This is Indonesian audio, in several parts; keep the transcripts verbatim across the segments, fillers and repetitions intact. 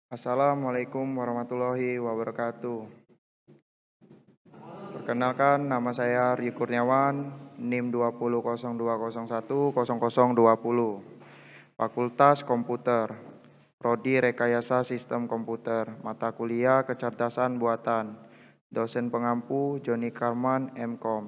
Assalamualaikum warahmatullahi wabarakatuh. Perkenalkan, nama saya Ardi Kurniawan, NIM dua nol nol dua nol satu nol nol dua nol, Fakultas Komputer, Prodi Rekayasa Sistem Komputer, Mata Kuliah Kecerdasan Buatan, Dosen Pengampu Joni Karman, M Kom.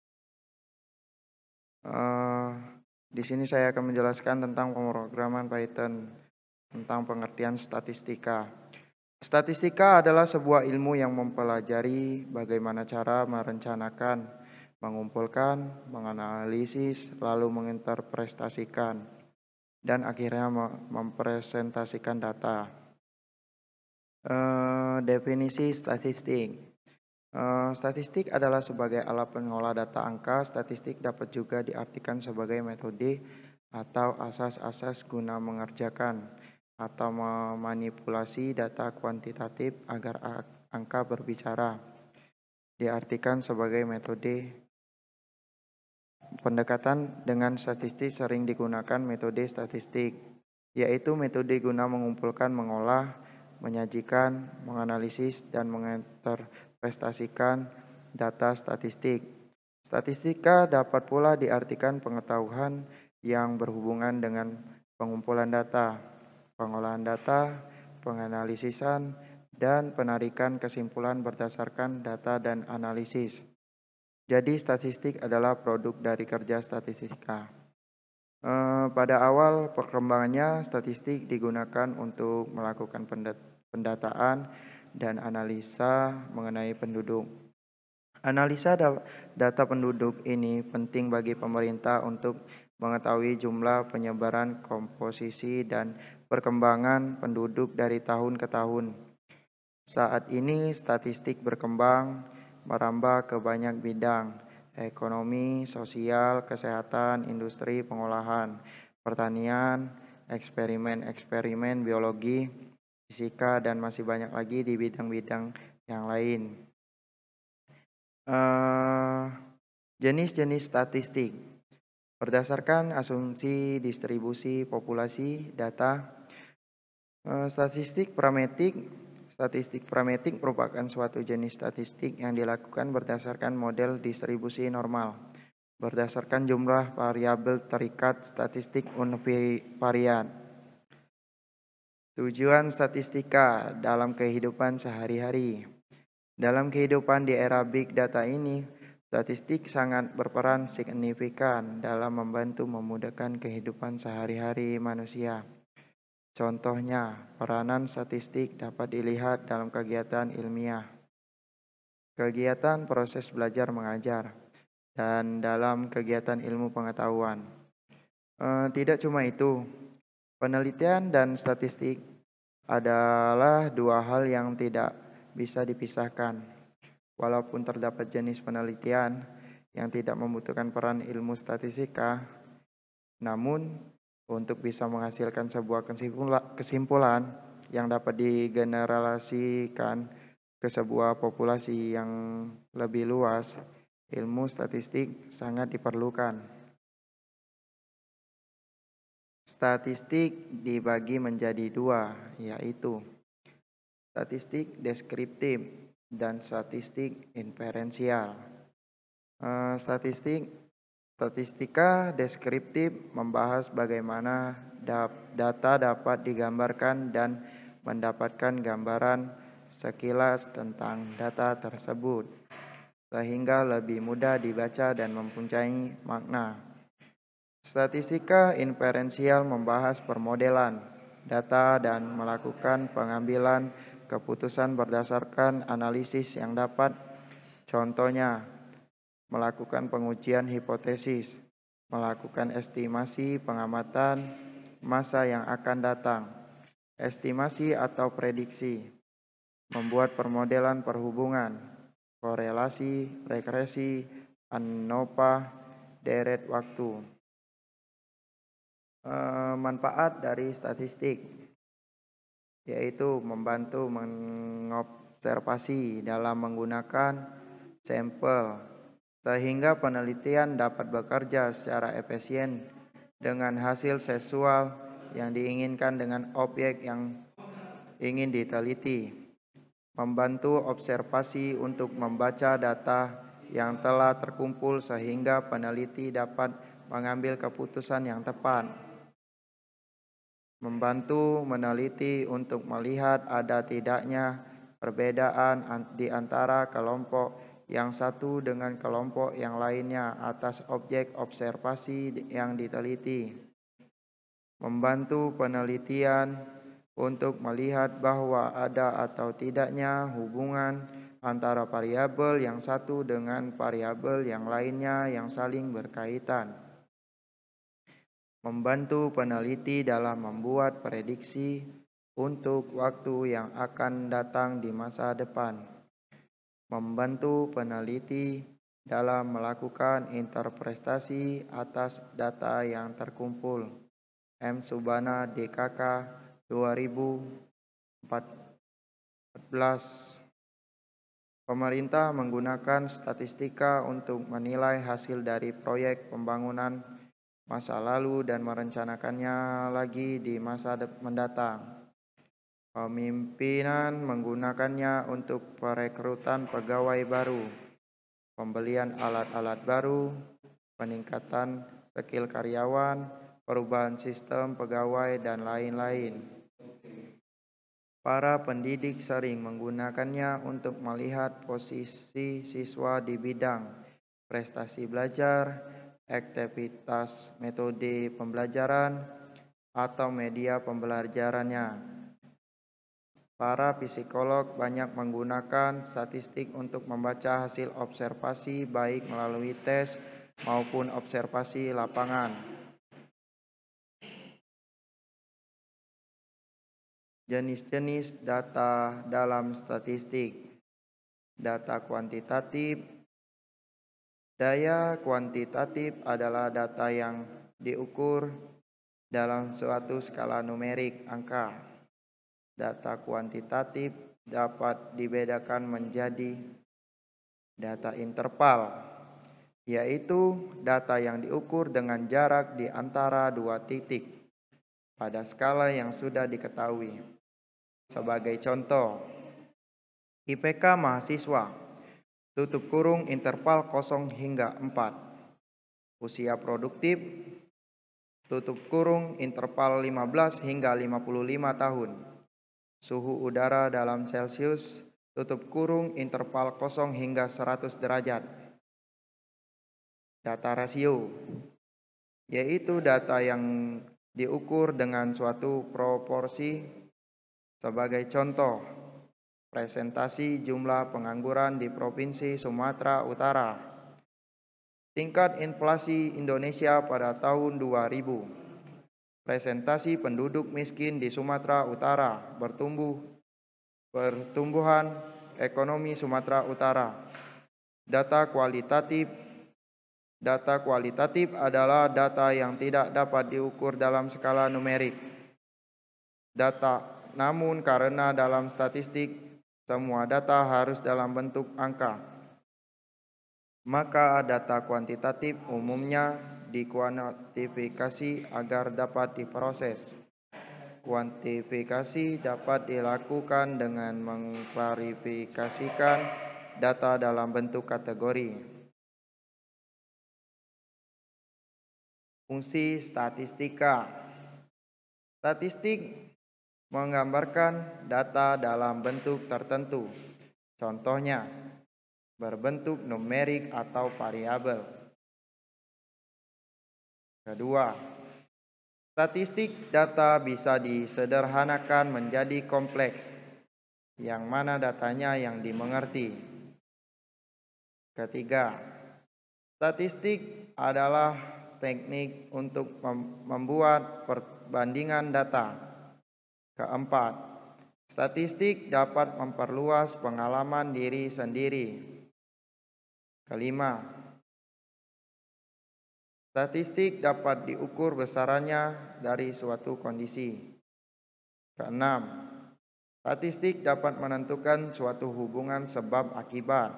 Uh, di sini saya akan menjelaskan tentang pemrograman Python, tentang pengertian statistika. Statistika adalah sebuah ilmu yang mempelajari bagaimana cara merencanakan, mengumpulkan, menganalisis, lalu menginterpretasikan, dan akhirnya mempresentasikan data. Uh, definisi statistik. Uh, statistik adalah sebagai alat pengolah data angka. Statistik dapat juga diartikan sebagai metode atau asas-asas guna mengerjakan atau memanipulasi data kuantitatif agar angka berbicara. Diartikan sebagai metode pendekatan dengan statistik sering digunakan metode statistik, yaitu metode guna mengumpulkan, mengolah, menyajikan, menganalisis, dan menginterpretasikan data statistik. Statistika dapat pula diartikan pengetahuan yang berhubungan dengan pengumpulan data, pengolahan data, penganalisisan, dan penarikan kesimpulan berdasarkan data dan analisis. Jadi statistik adalah produk dari kerja statistika. Eh, pada awal perkembangannya, statistik digunakan untuk melakukan pendataan dan analisa mengenai penduduk. Analisa data penduduk ini penting bagi pemerintah untuk mengetahui jumlah, penyebaran, komposisi, dan perkembangan penduduk dari tahun ke tahun. Saat ini statistik berkembang, merambah ke banyak bidang, ekonomi, sosial, kesehatan, industri, pengolahan, pertanian, eksperimen-eksperimen biologi, fisika, dan masih banyak lagi di bidang-bidang yang lain. Uh, jenis-jenis statistik berdasarkan asumsi distribusi populasi data. Uh, statistik parametrik. Statistik parametrik merupakan suatu jenis statistik yang dilakukan berdasarkan model distribusi normal, berdasarkan jumlah variabel terikat statistik univariat. Tujuan statistika dalam kehidupan sehari-hari. Dalam kehidupan di era big data ini, statistik sangat berperan signifikan dalam membantu memudahkan kehidupan sehari-hari manusia. Contohnya, peranan statistik dapat dilihat dalam kegiatan ilmiah, kegiatan proses belajar mengajar, dan dalam kegiatan ilmu pengetahuan. E, tidak cuma itu, penelitian dan statistik adalah dua hal yang tidak bisa dipisahkan. Walaupun terdapat jenis penelitian yang tidak membutuhkan peran ilmu statistika, namun untuk bisa menghasilkan sebuah kesimpulan yang dapat digeneralisasikan ke sebuah populasi yang lebih luas, ilmu statistik sangat diperlukan. Statistik dibagi menjadi dua, yaitu statistik deskriptif dan statistik inferensial. Uh, statistik Statistika deskriptif membahas bagaimana data dapat digambarkan dan mendapatkan gambaran sekilas tentang data tersebut, sehingga lebih mudah dibaca dan mempunyai makna. Statistika inferensial membahas permodelan data dan melakukan pengambilan keputusan berdasarkan analisis yang dapat, contohnya, melakukan pengujian hipotesis, melakukan estimasi pengamatan masa yang akan datang, estimasi atau prediksi, membuat permodelan perhubungan, korelasi, regresi, ANOVA, deret waktu. E, manfaat dari statistik yaitu membantu mengobservasi dalam menggunakan sampel, sehingga penelitian dapat bekerja secara efisien dengan hasil sesuai yang diinginkan dengan objek yang ingin diteliti. Membantu observasi untuk membaca data yang telah terkumpul sehingga peneliti dapat mengambil keputusan yang tepat. Membantu meneliti untuk melihat ada tidaknya perbedaan di antara kelompok yang satu dengan kelompok yang lainnya atas objek observasi yang diteliti. Membantu penelitian untuk melihat bahwa ada atau tidaknya hubungan antara variabel yang satu dengan variabel yang lainnya yang saling berkaitan. Membantu peneliti dalam membuat prediksi untuk waktu yang akan datang di masa depan. Membantu peneliti dalam melakukan interpretasi atas data yang terkumpul. M. Subana D K K dua ribu empat belas. Pemerintah menggunakan statistika untuk menilai hasil dari proyek pembangunan masa lalu dan merencanakannya lagi di masa mendatang. Pemimpinan menggunakannya untuk perekrutan pegawai baru, pembelian alat-alat baru, peningkatan skill karyawan, perubahan sistem pegawai, dan lain-lain. Para pendidik sering menggunakannya untuk melihat posisi siswa di bidang prestasi belajar, aktivitas metode pembelajaran, atau media pembelajarannya. Para psikolog banyak menggunakan statistik untuk membaca hasil observasi baik melalui tes maupun observasi lapangan. Jenis-jenis data dalam statistik. Data kuantitatif. Daya kuantitatif adalah data yang diukur dalam suatu skala numerik angka. Data kuantitatif dapat dibedakan menjadi data interval, yaitu data yang diukur dengan jarak di antara dua titik pada skala yang sudah diketahui. Sebagai contoh, I P K mahasiswa, tutup kurung interval nol hingga empat. Usia produktif, tutup kurung interval lima belas hingga lima puluh lima tahun. Suhu udara dalam Celcius, tutup kurung interval nol hingga seratus derajat. Data rasio, yaitu data yang diukur dengan suatu proporsi. Sebagai contoh, presentasi jumlah pengangguran di Provinsi Sumatera Utara. Tingkat inflasi Indonesia pada tahun dua ribu. Presentasi penduduk miskin di Sumatera Utara bertumbuh pertumbuhan ekonomi Sumatera Utara. Data kualitatif. Data kualitatif adalah data yang tidak dapat diukur dalam skala numerik. Data, namun karena dalam statistik semua data harus dalam bentuk angka, maka data kuantitatif umumnya dikuantifikasi agar dapat diproses. Kuantifikasi dapat dilakukan dengan mengklarifikasikan data dalam bentuk kategori. Fungsi statistika. Statistik menggambarkan data dalam bentuk tertentu. Contohnya, berbentuk numerik atau variabel. Kedua, statistik data bisa disederhanakan menjadi kompleks, yang mana datanya yang dimengerti. Ketiga, statistik adalah teknik untuk membuat perbandingan data. Keempat, statistik dapat memperluas pengalaman diri sendiri. Kelima, statistik dapat diukur besarannya dari suatu kondisi. Keenam, statistik dapat menentukan suatu hubungan sebab akibat.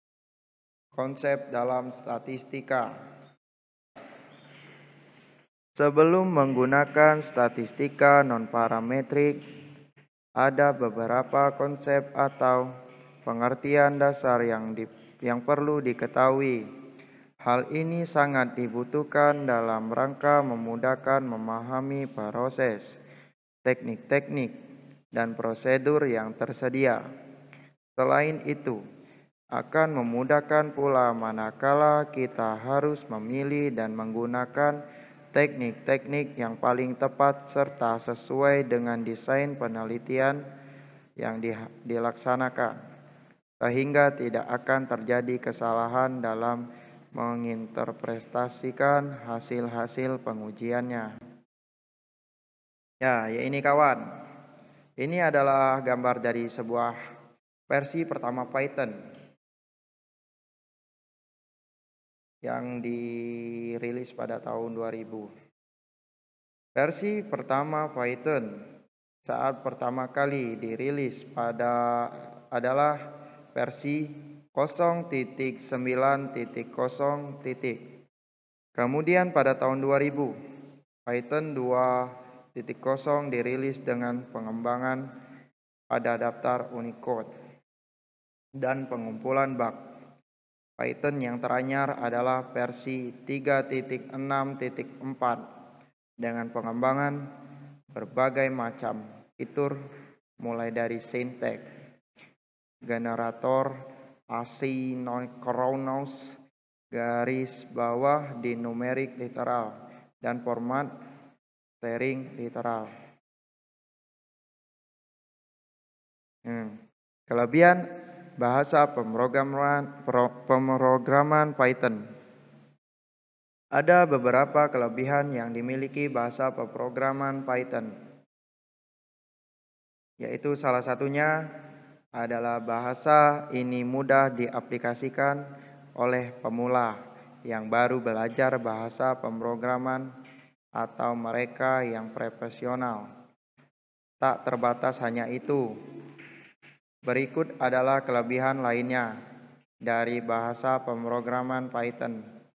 Konsep dalam statistika. Sebelum menggunakan statistika non-parametrik, ada beberapa konsep atau pengertian dasar yang, di, yang perlu diketahui. Hal ini sangat dibutuhkan dalam rangka memudahkan memahami proses, teknik-teknik, dan prosedur yang tersedia. Selain itu, akan memudahkan pula manakala kita harus memilih dan menggunakan teknik-teknik yang paling tepat serta sesuai dengan desain penelitian yang dilaksanakan, sehingga tidak akan terjadi kesalahan dalam menginterpretasikan hasil-hasil pengujiannya. Ya, ya ini kawan. Ini adalah gambar dari sebuah versi pertama Python yang dirilis pada tahun dua ribu. Versi pertama Python saat pertama kali dirilis pada adalah versi nol titik sembilan titik nol. Kemudian pada tahun dua ribu, Python dua titik nol dirilis dengan pengembangan pada daftar Unicode dan pengumpulan bug. Python yang teranyar adalah versi tiga titik enam titik empat dengan pengembangan berbagai macam fitur mulai dari sinteks, generator, asynchronous, garis bawah di numerik literal, dan format string literal. Hmm. Kelebihan bahasa pemrograman, pemrograman Python. Ada beberapa kelebihan yang dimiliki bahasa pemrograman Python, yaitu salah satunya adalah bahasa ini mudah diaplikasikan oleh pemula yang baru belajar bahasa pemrograman atau mereka yang profesional. Tak terbatas hanya itu, berikut adalah kelebihan lainnya dari bahasa pemrograman Python.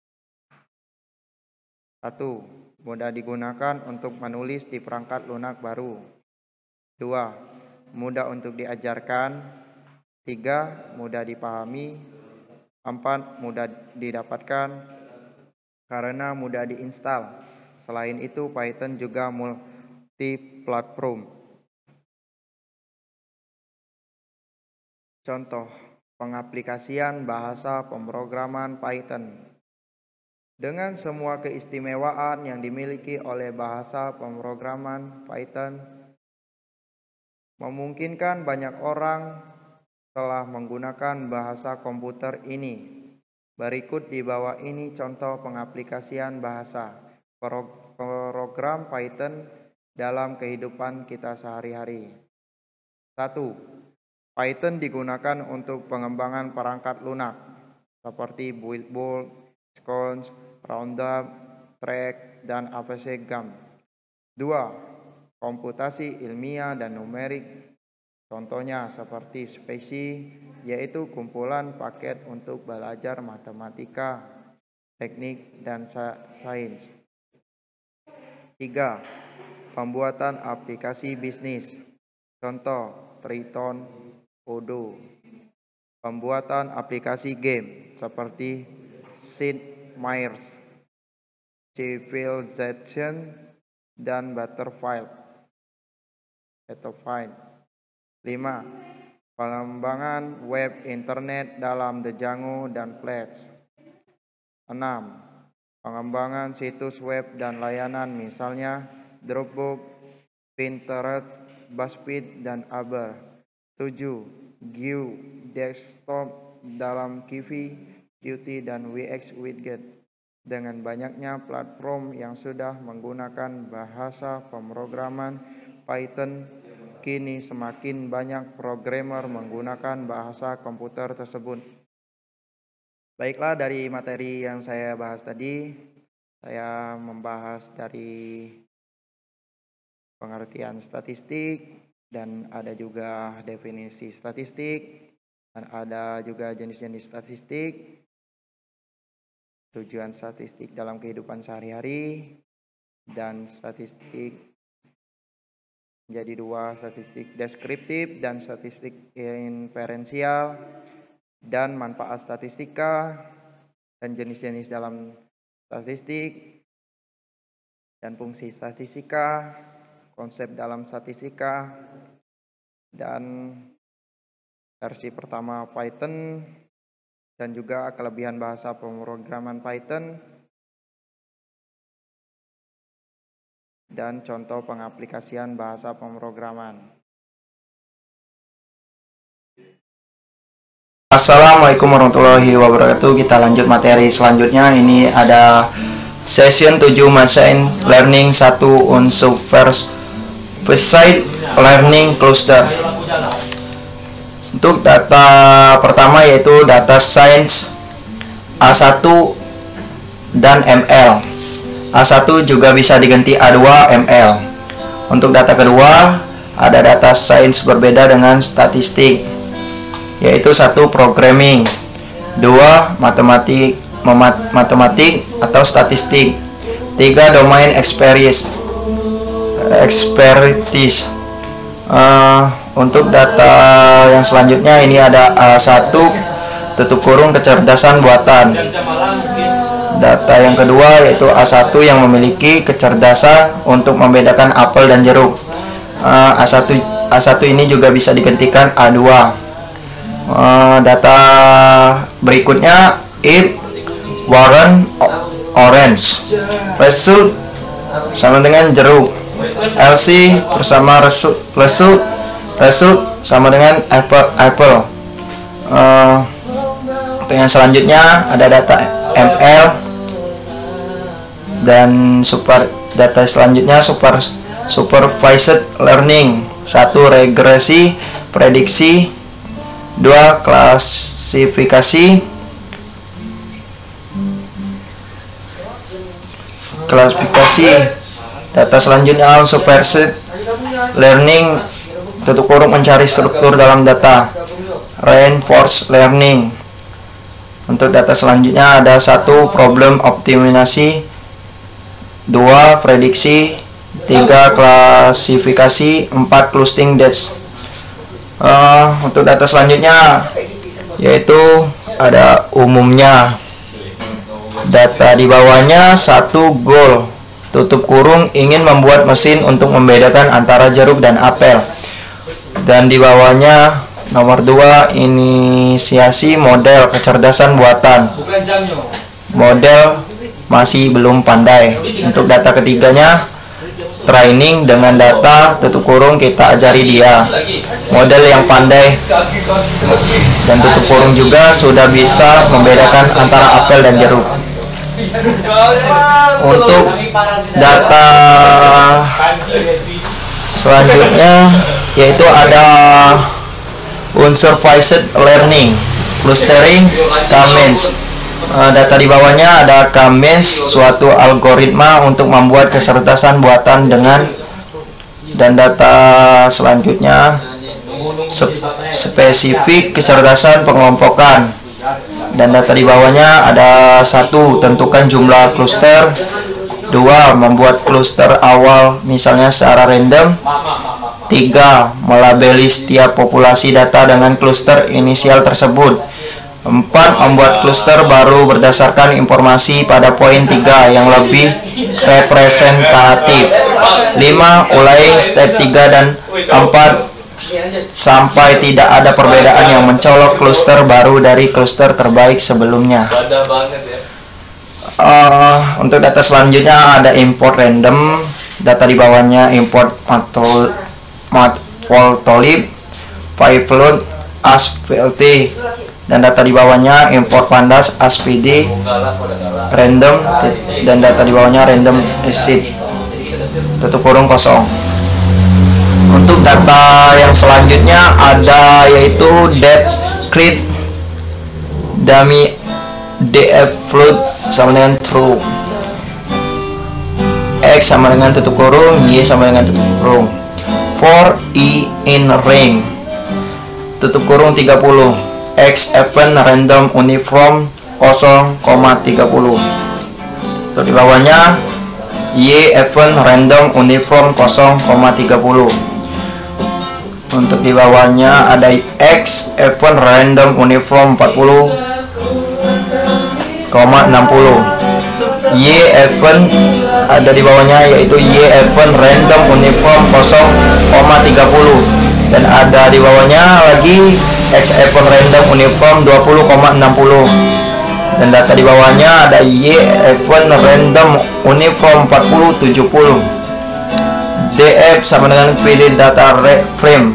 Satu, mudah digunakan untuk menulis di perangkat lunak baru. Dua, mudah untuk diajarkan. Tiga, mudah dipahami. Empat, mudah didapatkan karena mudah diinstal. Selain itu, Python juga multi-platform. Contoh pengaplikasian bahasa pemrograman Python. Dengan semua keistimewaan yang dimiliki oleh bahasa pemrograman Python, memungkinkan banyak orang telah menggunakan bahasa komputer ini. Berikut di bawah ini contoh pengaplikasian bahasa program Python dalam kehidupan kita sehari-hari. Satu, Python digunakan untuk pengembangan perangkat lunak seperti build, sconce, roundup, track, dan A P C gam. Dua, komputasi ilmiah dan numerik. Contohnya seperti spesi, yaitu kumpulan paket untuk belajar matematika, teknik, dan sains. Tiga, pembuatan aplikasi bisnis. Contoh, Triton, Odoo. Pembuatan aplikasi game seperti Sid Meier's, Civilization, dan Battlefield. Battlefield. Lima, pengembangan web internet dalam Django dan Flash. Enam, pengembangan situs web dan layanan misalnya Dropbox, Pinterest, BuzzFeed, dan Uber. Tujuh, G U I desktop dalam Kivy, Qt, dan W X Widget. Dengan banyaknya platform yang sudah menggunakan bahasa pemrograman Python, kini semakin banyak programmer menggunakan bahasa komputer tersebut. Baiklah, dari materi yang saya bahas tadi, saya membahas dari pengertian statistik, dan ada juga definisi statistik, dan ada juga jenis-jenis statistik, tujuan statistik dalam kehidupan sehari-hari, dan statistik menjadi dua, statistik deskriptif dan statistik inferensial, dan manfaat statistika dan jenis-jenis dalam statistik dan fungsi statistika, konsep dalam statistika, dan versi pertama Python, dan juga kelebihan bahasa pemrograman Python, dan contoh pengaplikasian bahasa pemrograman. Assalamualaikum warahmatullahi wabarakatuh. Kita lanjut materi selanjutnya. Ini ada session tujuh machine learning satu unsupervised learning cluster. Untuk data pertama yaitu data science A satu dan M L. A satu juga bisa diganti A dua M L. Untuk data kedua ada data science berbeda dengan statistik, yaitu satu programming, dua matematik memat, matematik atau statistik, tiga domain expertise expertise. Uh, untuk data yang selanjutnya ini ada A satu tutup kurung kecerdasan buatan. Data yang kedua yaitu A satu yang memiliki kecerdasan untuk membedakan apel dan jeruk. uh, A satu A satu ini juga bisa digantikan A dua. Uh, data berikutnya if warren orange, result sama dengan jeruk, L C bersama result result result sama dengan apple apple. Uh, untuk yang selanjutnya ada data M L dan super data selanjutnya super supervised learning, satu regresi prediksi, dua klasifikasi klasifikasi data selanjutnya unsupervised learning tutup kurung mencari struktur dalam data, reinforced learning. Untuk data selanjutnya ada satu problem optimasi, dua prediksi, tiga klasifikasi, empat clustering depth. Uh, untuk data selanjutnya yaitu ada umumnya. Data di bawahnya satu goal tutup kurung ingin membuat mesin untuk membedakan antara jeruk dan apel, dan di bawahnya nomor dua inisiasi model kecerdasan buatan, model masih belum pandai. Untuk data ketiganya training dengan data tutup kurung kita ajari dia, model yang pandai dan tutup kurung juga sudah bisa membedakan antara apel dan jeruk. Untuk data selanjutnya yaitu ada unsupervised learning, clustering, K-means. Uh, data di bawahnya ada K-means, suatu algoritma untuk membuat kecerdasan buatan dengan, dan data selanjutnya spesifik kecerdasan pengelompokan, dan data di bawahnya ada satu tentukan jumlah cluster, dua membuat cluster awal misalnya secara random, tiga melabeli setiap populasi data dengan cluster inisial tersebut, empat membuat cluster baru berdasarkan informasi pada poin tiga yang lebih representatif, lima ulai step tiga dan empat sampai tidak ada perbedaan yang mencolok cluster baru dari cluster terbaik sebelumnya. Uh, untuk data selanjutnya ada import random, data di bawahnya import matplotlib, pyplot, asplt, dan data di bawahnya import pandas, aspd, random, dan data di bawahnya random exit, tutup kurung kosong. Untuk data yang selanjutnya ada yaitu depth crit, dummy df float sama dengan true, x sama dengan tutup kurung, y sama dengan tutup kurung, for i in ring, tutup kurung tiga puluh, x event random uniform nol koma tiga puluh. Untuk di bawahnya Y event random uniform nol koma tiga puluh. Untuk di bawahnya ada X event random uniform empat puluh koma enam puluh. Y event ada di bawahnya yaitu Y event random uniform nol koma tiga puluh, dan ada di bawahnya lagi X event random uniform dua puluh koma enam puluh, dan data di bawahnya ada Y event random uniform empat puluh tujuh puluh. D F sama dengan pilih data frame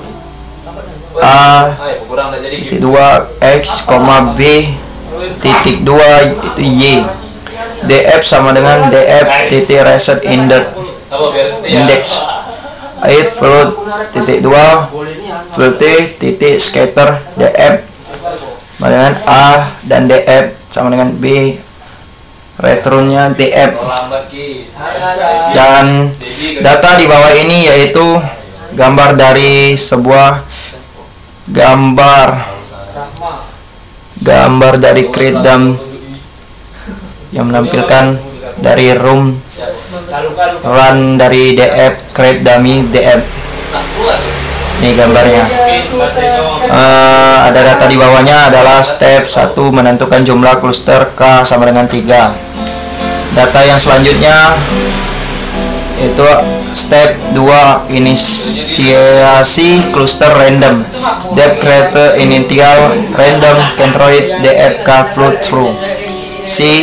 A titik dua X, B titik dua itu Y. D F sama dengan D F titik reset index index eight float titik dua float titik scatter. D F sama dengan A dan D F sama dengan B, returnnya D F. Dan data di bawah ini yaitu gambar dari sebuah gambar gambar dari create dummy yang menampilkan dari room run dari D F create dummy D F. Ini gambarnya. Uh, ada data di bawahnya adalah step satu menentukan jumlah cluster K sama dengan tiga. Data yang selanjutnya itu step dua inisiasi cluster random. Depth create initial random controlled D F K float through. C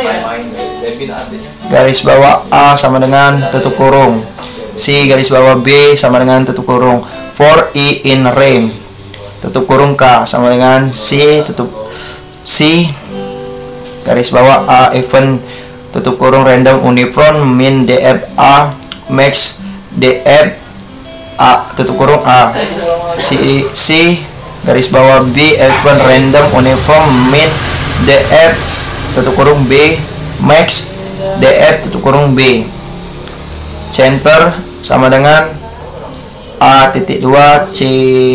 garis bawah A sama dengan tutup kurung. C garis bawah B sama dengan tutup kurung. For I in range tutup kurung K sama dengan C tutup C garis bawah A event tutup kurung random uniform min D F A max D F A tutup kurung A. C C garis bawah B event random uniform min D F tutup kurung B max D F tutup kurung B. Center sama dengan A titik dua C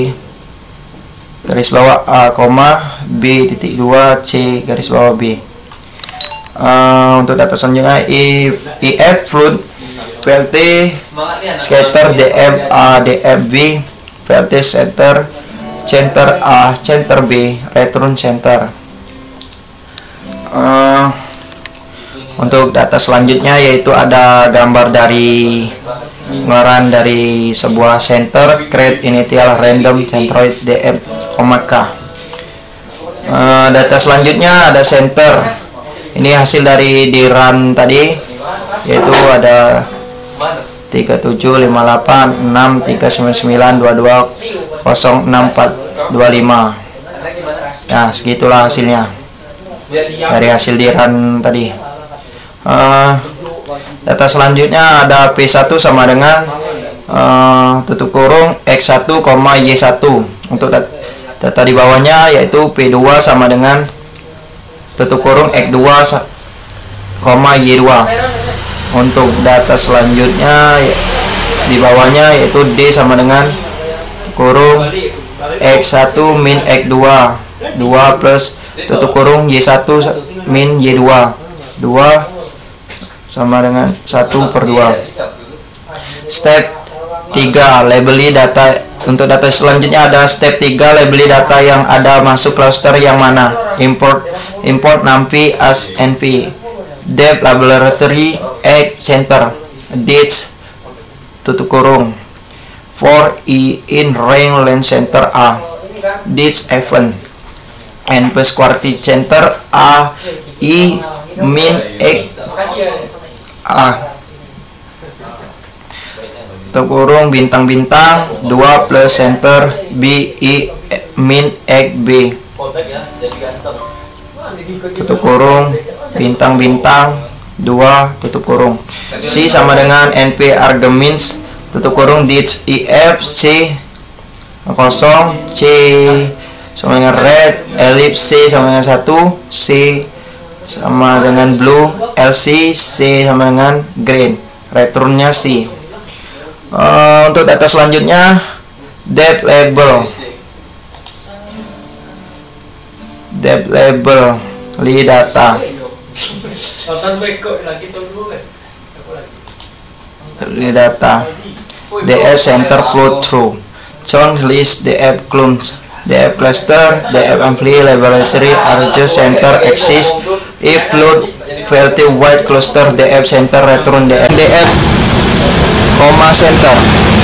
garis bawah A koma B titik dua C garis bawah B. Uh, untuk data selanjutnya if I F float V L T scatter D F A D F B V L T center center A center B return center. Uh, untuk data selanjutnya yaitu ada gambar dari ngeran dari sebuah center create initial random centroid D F, K. Uh, data selanjutnya ada center. Ini hasil dari di run tadi yaitu ada tiga tujuh lima delapan enam tiga sembilan sembilan dua dua nol enam empat dua lima. Nah, segitulah hasilnya dari hasil di run tadi. Uh, data selanjutnya ada P satu sama dengan uh, tutup kurung X satu, Y satu. Untuk dat data di bawahnya yaitu P dua sama dengan tutup kurung X dua, Y dua. Untuk data selanjutnya di bawahnya yaitu D sama dengan kurung X satu min X dua, dua plus tutup kurung Y satu min Y dua, dua sama dengan satu per dua. Step tiga labeli data. Untuk data selanjutnya ada step tiga labeli data yang ada masuk cluster yang mana. Import import numpy as nv. Depth laboratory X center dates tutup kurung for I in range length center A dates event and plus quarti center A I min X A tutup kurung bintang-bintang dua plus center B I min X B tutup kurung bintang-bintang dua tutup kurung. C sama dengan np arguments tutup kurung dits I F C kosong C sama dengan red ellipse C sama dengan satu C sama dengan blue L C C sama dengan green returnnya C. Uh, untuk data selanjutnya depth label depth label li data data. Df center flow through. John list Df clones. Df cluster, Df ampli laboratory arrange center exist if load V L T wide cluster Df center return Df Df comma center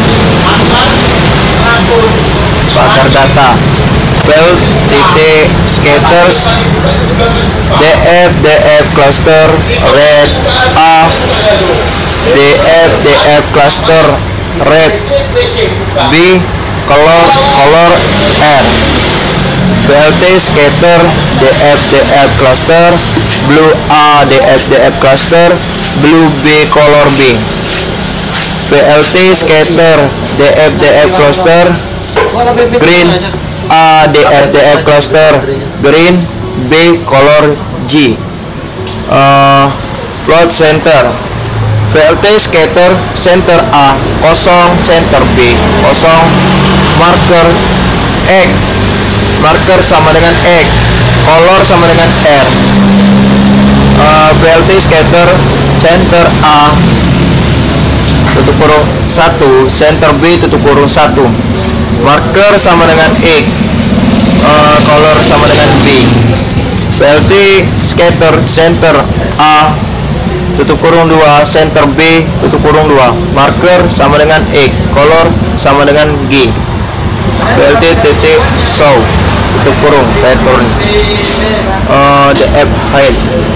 bakar data file titik scatters Df Df cluster red A Df Df cluster red B color color R V L T scatter Df Df cluster blue A Df Df cluster blue B color B V L T scatter Df Df cluster green A Df Df cluster green B color G uh, plot center V L T scatter center A kosong center B kosong marker X marker sama dengan X color sama dengan R uh, V L T scatter center A tutup kurung satu center B tutup kurung satu marker sama dengan X uh, color sama dengan B V L T scatter center A tutup kurung dua center B tutup kurung dua marker sama dengan X color sama dengan G V L T titik show tutup kurung return uh, Df height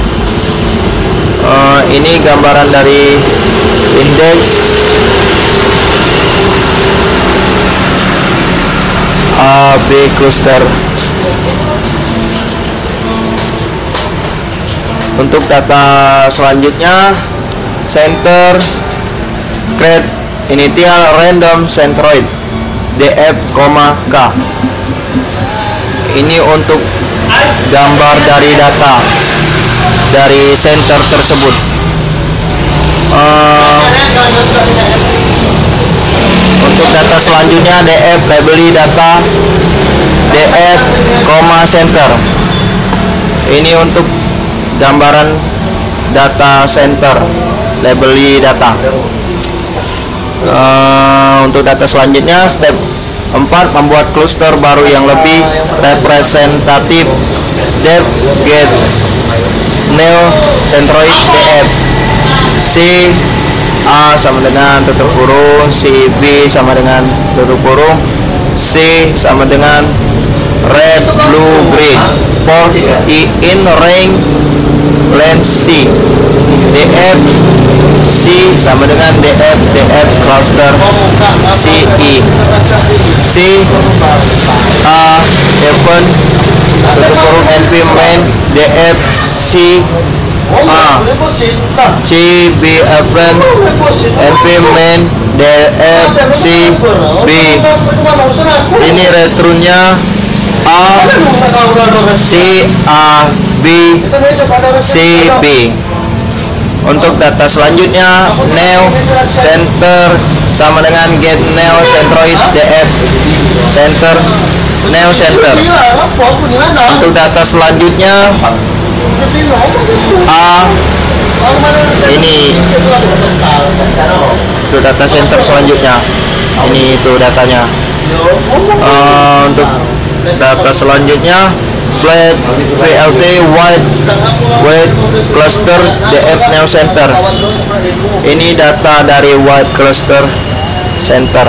uh, ini gambaran dari indeks A B cluster. Untuk data selanjutnya center create initial random centroid Df, K. Ini untuk gambar dari data dari center tersebut. Uh, untuk data selanjutnya Df labeli data Df, center. Ini untuk gambaran data center labeli data. Uh, untuk data selanjutnya step empat membuat cluster baru yang lebih representatif Df get new centroid Df C A sama dengan tutup kurung C B sama dengan tutup kurung C sama dengan red blue green for I in ring length C Df C sama dengan Df Df cluster C I C A event tutup kurung N P main Df C A C B event N P main Df C B. Ini returnnya A C A B C B. Untuk data selanjutnya new center sama dengan get new centroid Df center new center. Untuk data selanjutnya A ini itu data center selanjutnya. Ini itu datanya. Uh, untuk data selanjutnya flat V L T wide wide cluster Df new center. Ini data dari wide cluster center.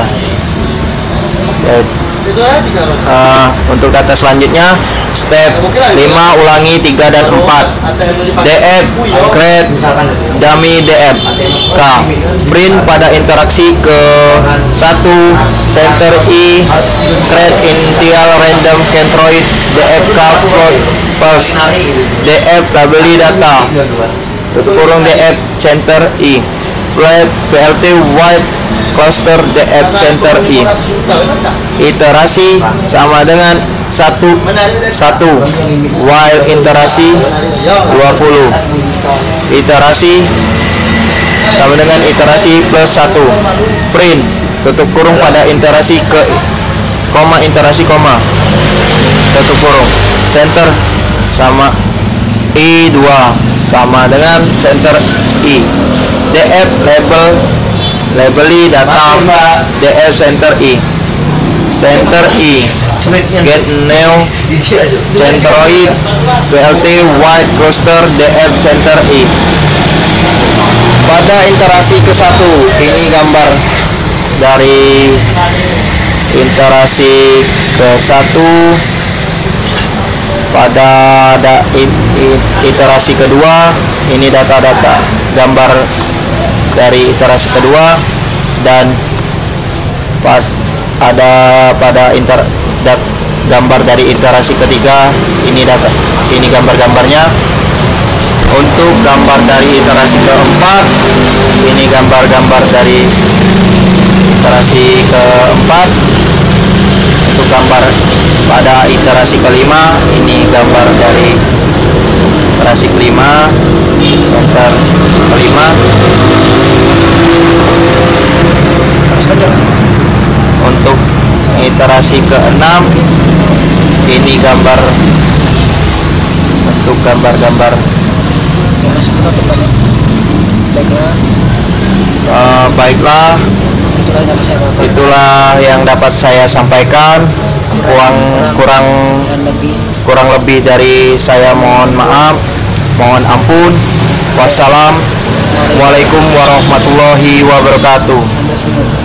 Uh, untuk data selanjutnya step lima ulangi tiga dan empat Df create dummy Df K print pada interaksi ke satu center I create initial random centroid Df K float pulse Df labeli data tutup kurung Df center I flat V L T wide cluster Df center I iterasi sama dengan satu satu while iterasi dua puluh iterasi sama dengan iterasi plus satu print tutup kurung pada iterasi ke koma iterasi koma tutup kurung center sama I dua sama dengan center I Df label labeli data D F center I. Center I get new centroid V L T white cluster D F center I. Pada interaksi ke satu, ini gambar dari interaksi ke satu. Pada ada iterasi kedua, ini data-data gambar dari iterasi kedua, dan ada pada inter dat, gambar dari iterasi ketiga, ini data ini gambar-gambarnya. Untuk gambar dari iterasi keempat, ini gambar-gambar dari iterasi keempat. Untuk gambar pada iterasi kelima, ini gambar dari iterasi kelima, center kelima. Untuk iterasi keenam, ini gambar untuk gambar-gambar. Uh, baiklah, itulah yang dapat saya sampaikan. Kurang kurang kurang lebih dari saya mohon maaf, mohon ampun. Wassalamualaikum warahmatullahi wabarakatuh.